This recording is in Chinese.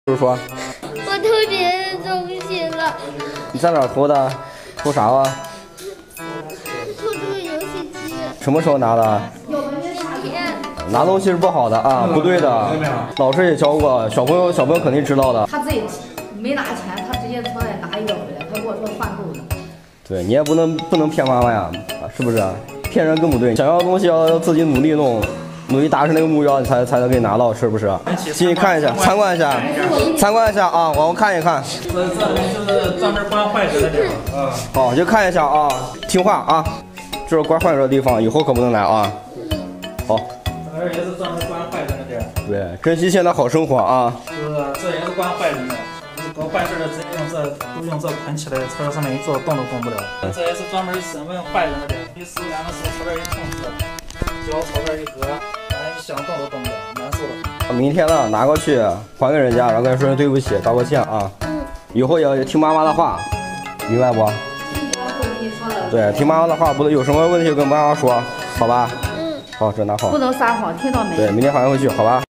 就是说， 我偷别人东西了。 你在哪儿偷的？偷啥了？ 偷这个游戏机。 什么时候拿的？ 今天。 拿东西是不好的啊，不对的。老师也教过，小朋友肯定知道的。 他自己没拿钱，他直接从那拿一个回来，他跟我说换购的。对， 你也不能骗妈妈呀，是不是？骗人更不对。想要的东西要自己努力弄。努力达成那个目标，你才能给你拿到，是不是？进去看一下，参观一下啊！我看一看。 这就是专门关坏人的地方。 好，就看一下啊，听话啊，这是关坏人的地方，以后可不能来啊。好。 这也是专门关坏人的地儿。 对，珍惜现在好生活啊。 这也是关坏人的，搞坏事的直接都用这捆起来，车上面一坐，动都动不了。这也是专门审问坏人的地儿。你手痒的时候，朝这一碰脚朝这一搁。你想动都动不了，难受的。 明天呢，拿过去还给人家，然后跟人说对不起，道个歉啊。以后也听妈妈的话，明白不？对，听妈妈的话，不能有什么问题跟妈妈说，好吧？好，这拿好。 不能撒谎，听到没？ 对，明天还回去，好吧？